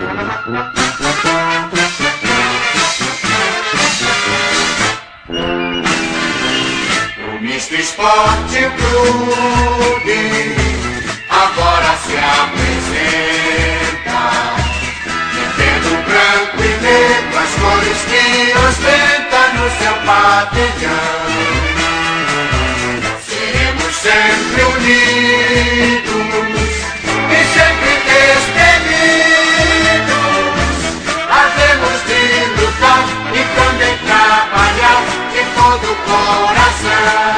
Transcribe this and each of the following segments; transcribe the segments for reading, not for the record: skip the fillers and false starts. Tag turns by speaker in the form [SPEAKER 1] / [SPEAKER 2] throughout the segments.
[SPEAKER 1] O Misto Esporte Clube agora se apresenta, metendo branco e negro as cores que ostenta no seu pavilhão. Seremos sempre unidos e sempre destemidos, havemos de lutar e também trabalhar de todo o coração.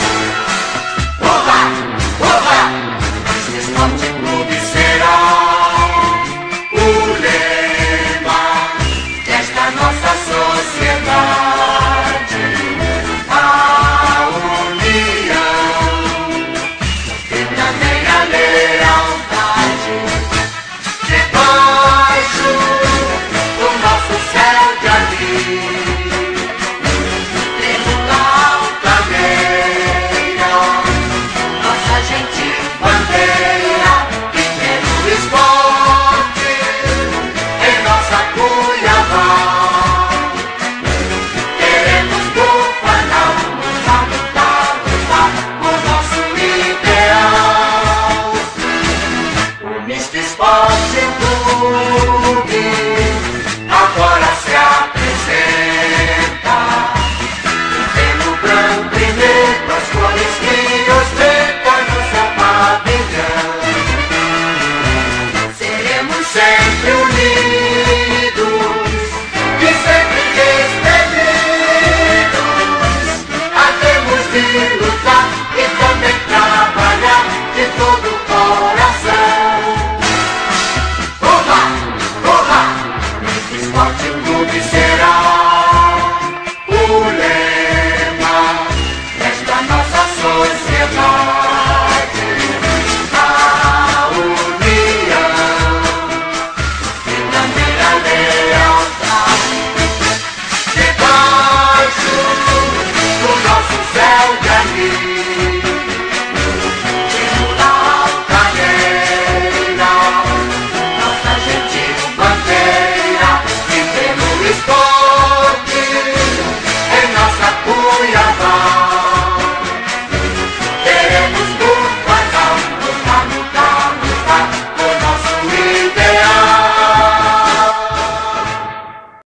[SPEAKER 1] Oba, oba, Misto Esporte Clube será o lema desta nossa sociedade. A união e também a lealdade, debaixo do nosso céu de anil, tribunal altaneira, nossa gentil bandeira.